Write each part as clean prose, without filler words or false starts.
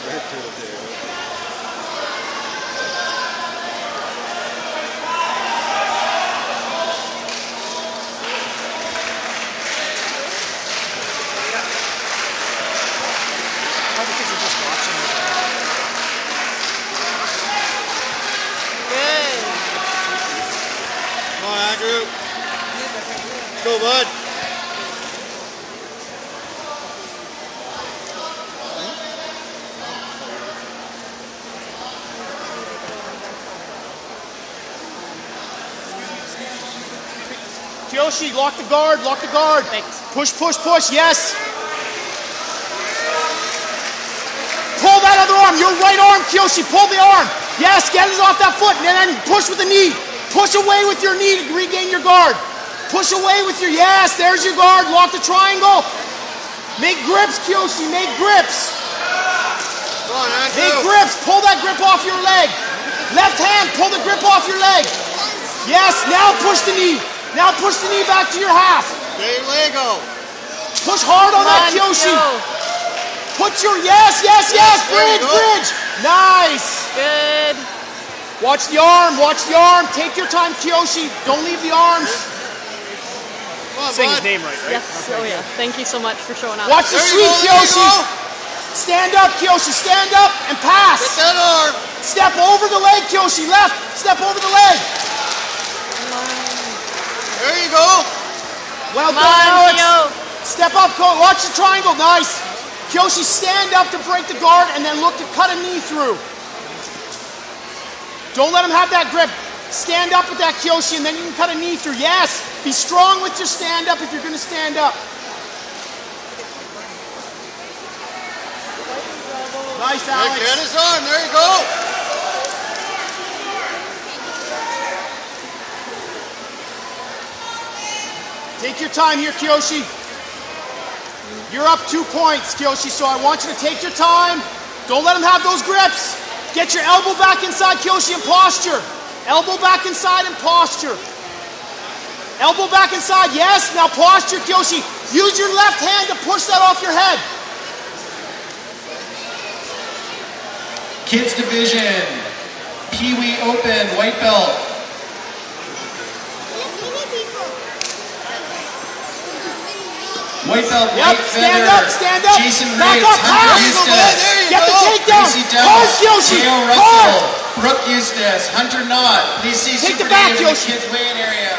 Andrew. Go, bud. Kiyoshi, lock the guard, lock the guard. Thanks. Push, push, push, yes. Pull that other arm, your right arm, Kiyoshi, pull the arm. Yes, get it off that foot, and then push with the knee. Push away with your knee to regain your guard. Push away with your, yes, there's your guard. Lock the triangle. Make grips, Kiyoshi, make grips. Come on, Andrew. Make grips, pull that grip off your leg. Left hand, pull the grip off your leg. Yes, now push the knee. Now push the knee back to your half. Get your leg out. Push hard on that, Kiyoshi. Put your, yes, yes, yes, bridge, bridge. Nice. Good. Watch the arm, watch the arm. Take your time, Kiyoshi. Don't leave the arms. Come on, Saying bud. his name right, right? Yes, oh yeah. Thank you so much for showing up. Watch the There you sweep, go, there you Kiyoshi. go. Stand up, Kiyoshi. Stand up and pass. Get that arm. Step over the leg, Kiyoshi. Left. Step over the leg. There you go. Well Come done, on, Alex. Kyo. Step up, watch the triangle. Nice. Kiyoshi, stand up to break the guard and then look to cut a knee through. Don't let him have that grip. Stand up with that, Kiyoshi, and then you can cut a knee through. Yes. Be strong with your stand up if you're going to stand up. Nice, Alex. Get his arm. There you go. Take your time here, Kiyoshi. You're up 2 points, Kiyoshi, so I want you to take your time. Don't let him have those grips. Get your elbow back inside, Kiyoshi, and posture. Elbow back inside and posture. Elbow back inside, yes. Now posture, Kiyoshi. Use your left hand to push that off your head. Kids Division, Pee Wee Open, white belt. White belt, Yep, white stand feather. up, stand up. Jason Back Riggs, up, Hunter pass. Eustace. There you Get the go. takedown. Casey Hard, Devils, Kiyoshi. Theo Hard. Russell, Brooke Eustace, Hunter Knott. Please see Take the Super back, Dave in the Yoshi. kids weigh-in area.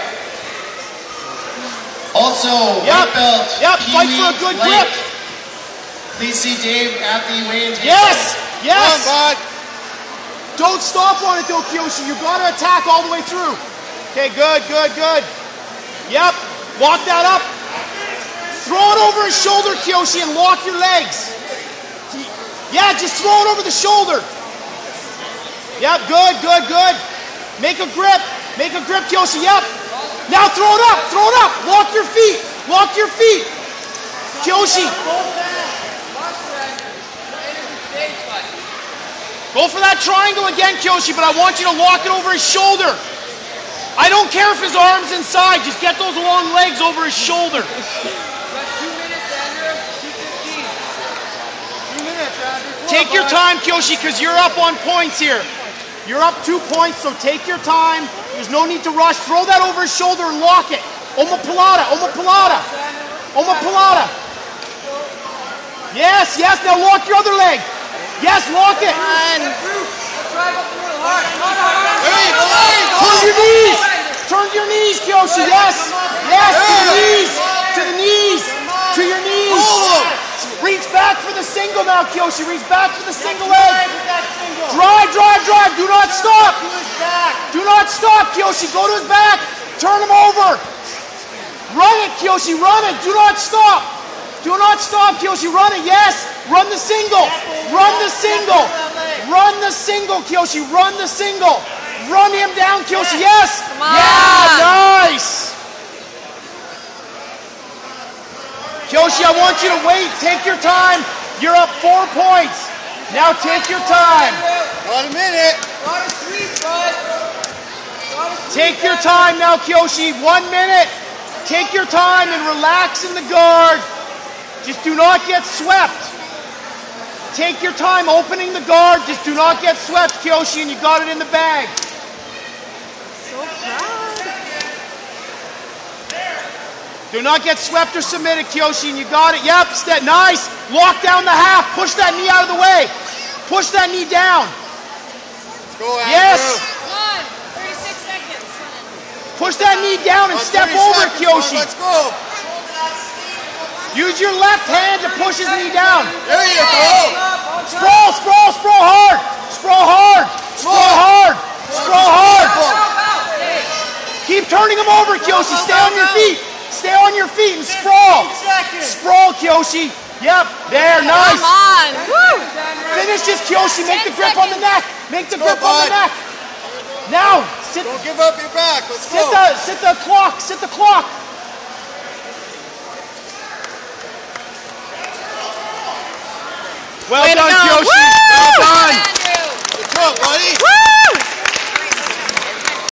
Also, Yep, white belt, yep, Pee fight Wee for a good light. grip. Please see Dave at the weigh-in table. Yes, Come on, yes. bud. Don't stop on it though, Kiyoshi. You've got to attack all the way through. Okay, good, good, good. Yep, walk that up. Throw it over his shoulder, Kiyoshi, and lock your legs. Yeah, just throw it over the shoulder. Yep, good, good, good. Make a grip, Kiyoshi, yep. Now throw it up, walk your feet, Kiyoshi. Go for that triangle again, Kiyoshi, but I want you to lock it over his shoulder. I don't care if his arm's inside, just get those long legs over his shoulder. Take your time, Kiyoshi, because you're up on points here. You're up 2 points, so take your time. There's no need to rush. Throw that over his shoulder and lock it. Omoplata, omoplata, omoplata. Yes, yes, now lock your other leg. Yes, lock it. There you go. Turn your knees. Turn your knees, Kiyoshi. Yes, yes, to the knees, to the knees, to your knees. Reach back for the single now, Kiyoshi. Reach back for the single leg. Drive, drive, drive. Do not stop. Do not stop, Kiyoshi. Go to his back. Turn him over. Run it, Kiyoshi. Run it. Do not stop. Do not stop, Kiyoshi. Run it. Yes. Run the single. Run the single. Run the single, Kiyoshi. Run the single. Run him down, Kiyoshi. Yes. Come on. Yeah, nice. Kiyoshi, I want you to wait. Take your time. You're up 4 points. Now take your time. Got a minute. Take your time now, Kiyoshi. 1 minute. Take your time and relax in the guard. Just do not get swept. take your time opening the guard. Just do not get swept, Kyoshi, and you got it in the bag. So proud. Do not get swept or submitted, Kyoshi, and you got it. Yep, step, nice. Lock down the half. Push that knee out of the way. Push that knee down. Let's go, Andrew. Yes. Come on, 36 seconds. Push that knee down and step 30 over, seconds, Kyoshi. Let's go. Use your left hand to push his knee down. There you go. Sprawl, sprawl, sprawl hard. Sprawl hard. Sprawl hard. Sprawl hard. Keep turning him over, Kyoshi. Stay on your feet. Stay on your feet and sprawl. Sprawl, Kyoshi. Yep, there, nice. Come on. Woo. Finish this, Kyoshi. Make the grip on the neck. Make the grip on the neck. Now, sit. Don't give up your back. Let's go. Sit the clock. Sit the clock. Well done, Kyoshi. Well done. Good job, buddy. Woo.